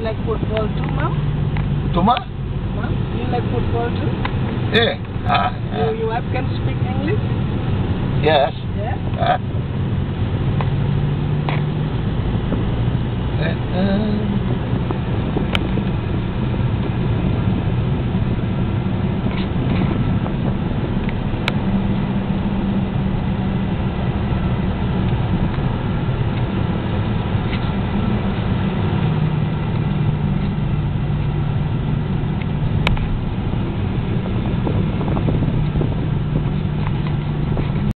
like football too, ma'am? Tuma? Ma'am, you like football too? Yeah. Your wife can speak English? Yes. Yeah?